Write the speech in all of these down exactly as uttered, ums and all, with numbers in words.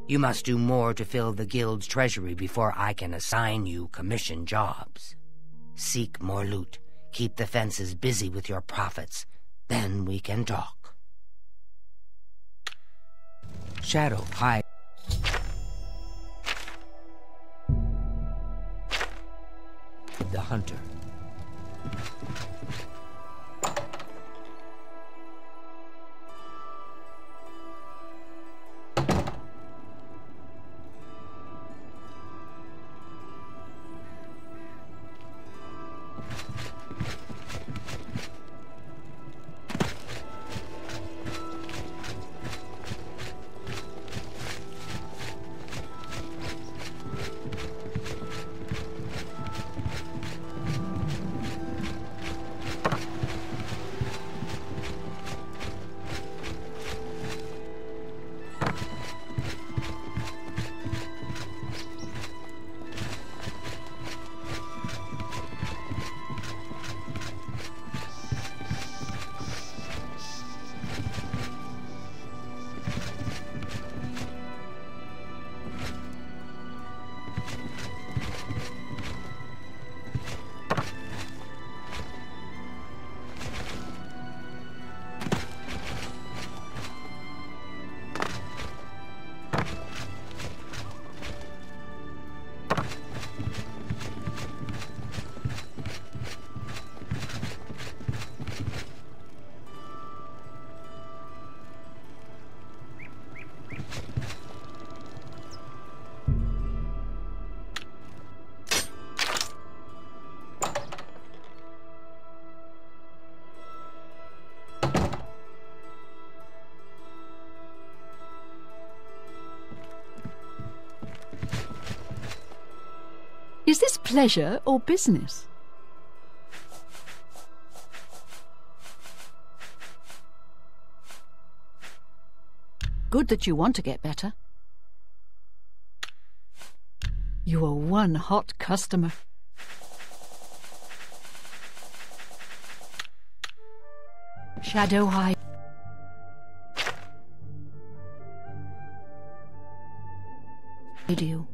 You must do more to fill the guild's treasury before I can assign you commission jobs. Seek more loot. Keep the fences busy with your profits. Then we can talk. Shadow, hide. The hunter. Is this pleasure or business? Good that you want to get better. You are one hot customer. Shadow High. Radio.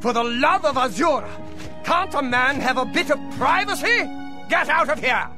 For the love of Azura, can't a man have a bit of privacy? Get out of here!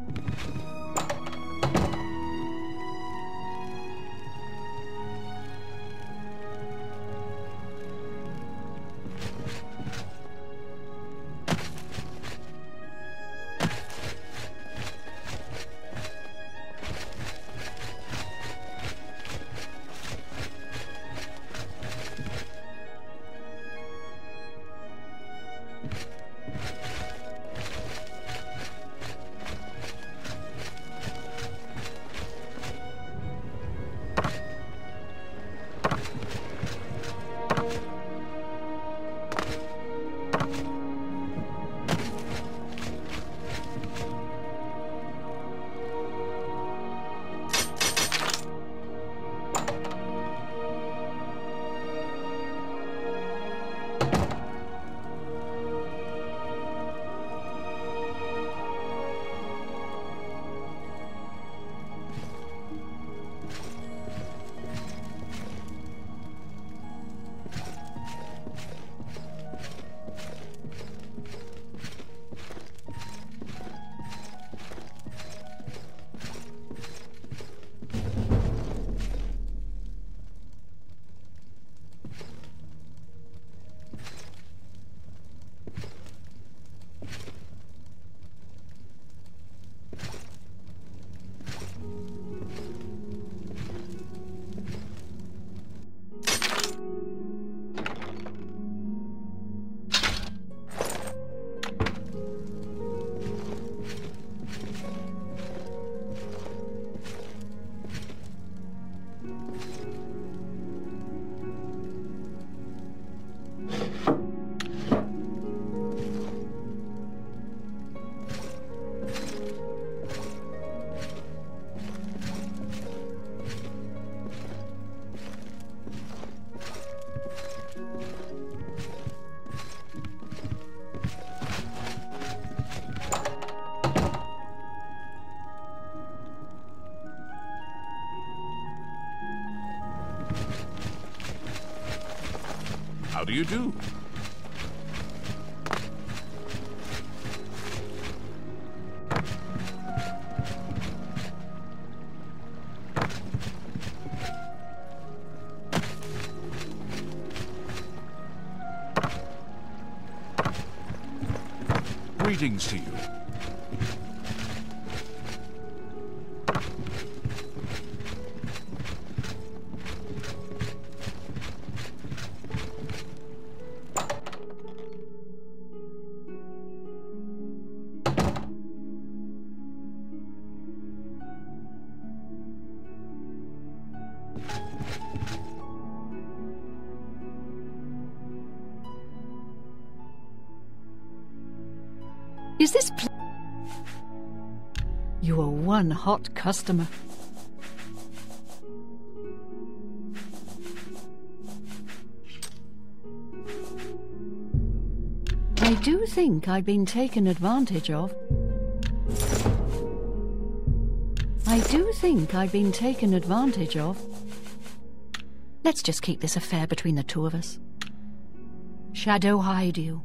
How do you do? Greetings to you. Is this pl- You are one hot customer. I do think I've been taken advantage of. I do think I've been taken advantage of. Let's just keep this affair between the two of us. Shadow hide you.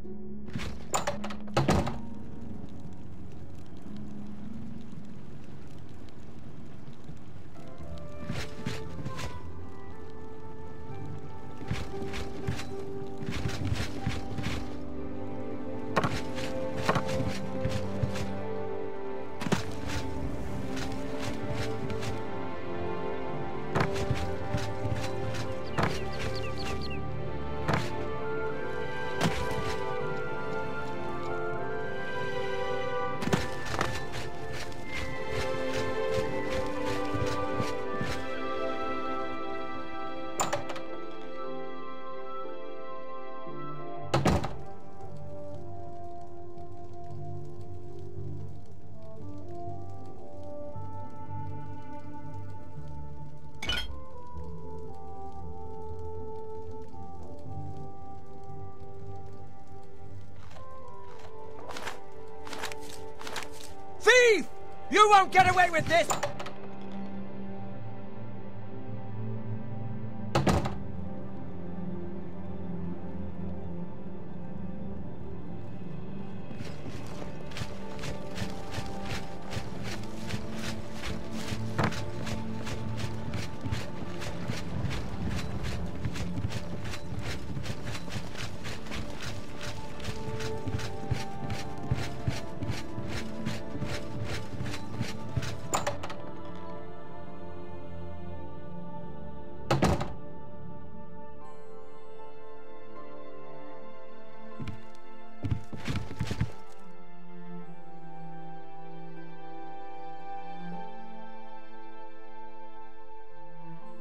Thief! You won't get away with this!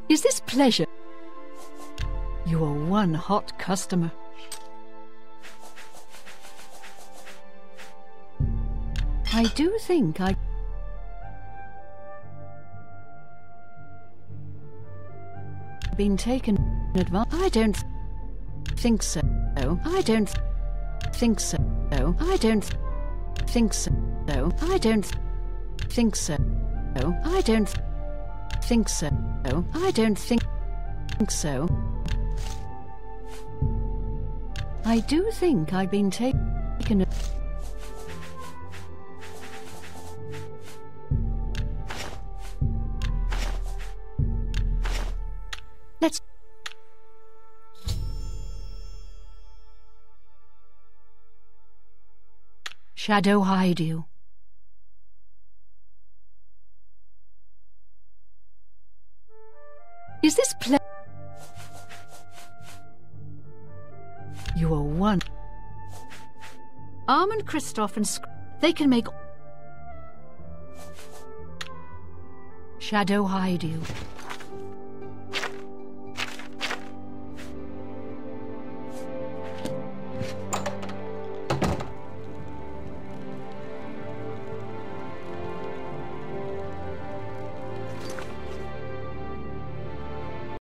Is this pleasure? You are one hot customer. I do think I... been taken advantage. I don't think so. I don't think so. I don't think so. I don't think so. I don't think so. I don't think so. I do think I've been taken. Let's shadow hide you. Is this play? You are one. Armand, Kristoff, and Sc they can make shadow hide you.